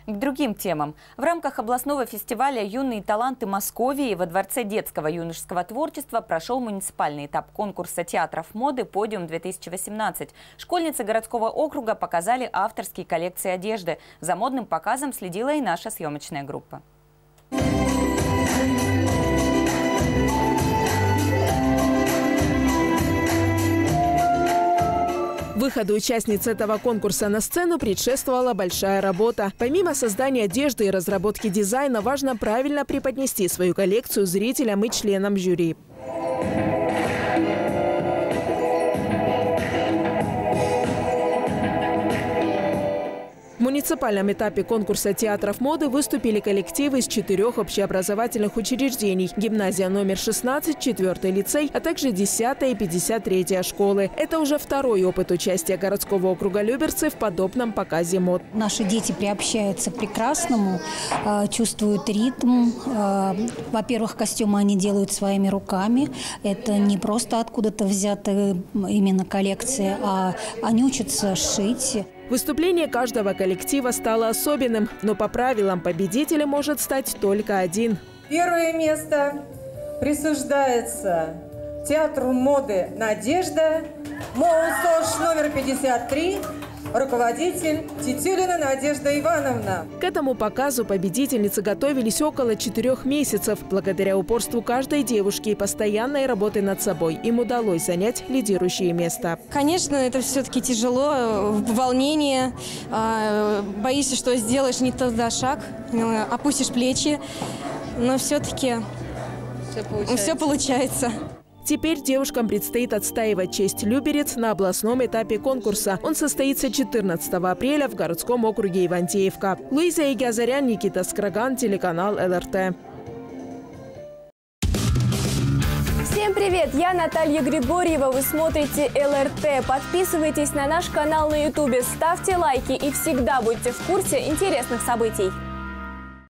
К другим темам. В рамках областного фестиваля «Юные таланты Московии» во Дворце детского и юношеского творчества прошел муниципальный этап конкурса театров моды «Подиум-2018». Школьницы городского округа показали авторские коллекции одежды. За модным показом следила и наша съемочная группа. Выходу участниц этого конкурса на сцену предшествовала большая работа. Помимо создания одежды и разработки дизайна, важно правильно преподнести свою коллекцию зрителям и членам жюри. В муниципальном этапе конкурса театров моды выступили коллективы из 4 общеобразовательных учреждений: гимназия номер 16, 4-й лицей, а также 10-я и 53-я школы. Это уже второй опыт участия городского округа Люберцы в подобном показе мод. Наши дети приобщаются к прекрасному, чувствуют ритм. Во-первых, костюмы они делают своими руками. Это не просто откуда-то взятая именно коллекция, а они учатся шить. Выступление каждого коллектива стало особенным, но по правилам победителем может стать только один. Первое место присуждается театру моды «Надежда», МОУ номер 53, руководитель Титюлина Надежда Ивановна. К этому показу победительницы готовились около 4 месяцев. Благодаря упорству каждой девушки и постоянной работе над собой им удалось занять лидирующее место. Конечно, это все-таки тяжело, волнение. Боишься, что сделаешь не туда шаг, опустишь плечи, но все-таки все получается. Теперь девушкам предстоит отстаивать честь Люберец на областном этапе конкурса. Он состоится 14 апреля в городском округе Ивантеевка. Луиза Игазарян, Никита Скраган, телеканал ЛРТ. Всем привет! Я Наталья Григорьева. Вы смотрите ЛРТ. Подписывайтесь на наш канал на YouTube, ставьте лайки и всегда будьте в курсе интересных событий.